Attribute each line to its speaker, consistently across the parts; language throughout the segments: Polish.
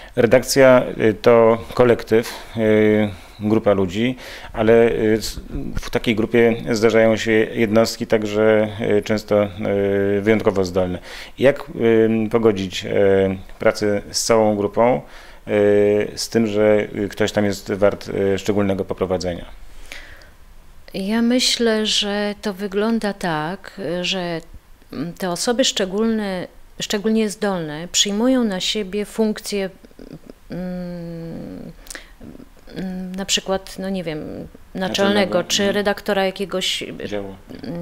Speaker 1: Redakcja to kolektyw, grupa ludzi, ale w takiej grupie zdarzają się jednostki także często wyjątkowo zdolne. Jak pogodzić pracę z całą grupą z tym, że ktoś tam jest wart szczególnego poprowadzenia?
Speaker 2: Ja myślę, że to wygląda tak, że te osoby szczególnie zdolne przyjmują na siebie funkcje na przykład, no nie wiem, naczelnego czy redaktora jakiegoś
Speaker 1: działu,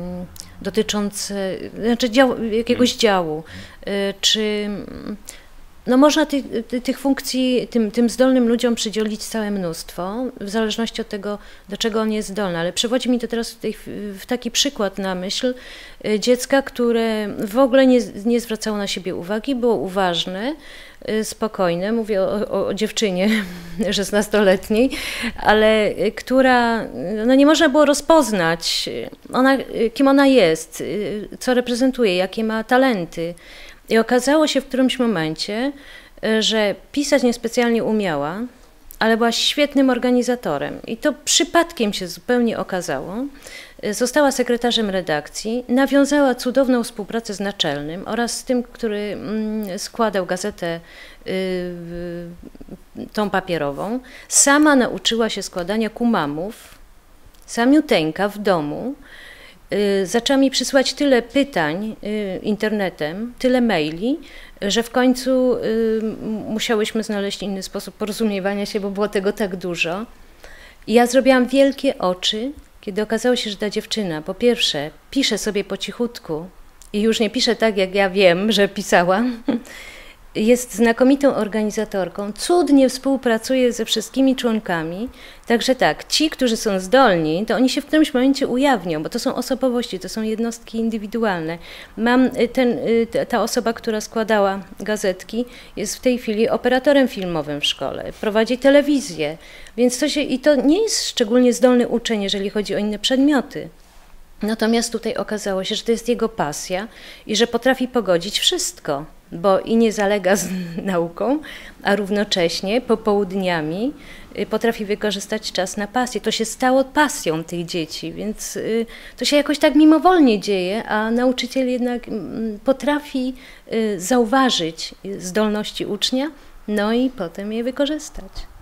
Speaker 2: znaczy jakiegoś działu, czy no można tych funkcji tym zdolnym ludziom przydzielić całe mnóstwo, w zależności od tego, do czego on jest zdolny. Ale przywodzi mi to teraz w taki przykład na myśl dziecka, które w ogóle nie zwracało na siebie uwagi, było uważne, spokojne, mówię o dziewczynie 16-letniej, ale która no nie można było rozpoznać, kim ona jest, co reprezentuje, jakie ma talenty. I okazało się w którymś momencie, że pisać niespecjalnie umiała, ale była świetnym organizatorem. I to przypadkiem się zupełnie okazało. Została sekretarzem redakcji, nawiązała cudowną współpracę z naczelnym oraz z tym, który składał gazetę tą papierową. Sama nauczyła się składania kumamów, samiuteńka w domu. Zaczęła mi przysłać tyle pytań internetem, tyle maili, że w końcu musiałyśmy znaleźć inny sposób porozumiewania się, bo było tego tak dużo. I ja zrobiłam wielkie oczy, kiedy okazało się, że ta dziewczyna po pierwsze pisze sobie po cichutku i już nie pisze tak, jak ja wiem, że pisała. Jest znakomitą organizatorką, cudnie współpracuje ze wszystkimi członkami, także tak, ci, którzy są zdolni, to oni się w którymś momencie ujawnią, bo to są osobowości, to są jednostki indywidualne. Ta osoba, która składała gazetki, jest w tej chwili operatorem filmowym w szkole, prowadzi telewizję, więc to nie jest szczególnie zdolny uczeń, jeżeli chodzi o inne przedmioty. Natomiast tutaj okazało się, że to jest jego pasja i że potrafi pogodzić wszystko, bo i nie zalega z nauką, a równocześnie popołudniami potrafi wykorzystać czas na pasję. To się stało pasją tych dzieci, więc to się jakoś tak mimowolnie dzieje, a nauczyciel jednak potrafi zauważyć zdolności ucznia, no i potem je wykorzystać.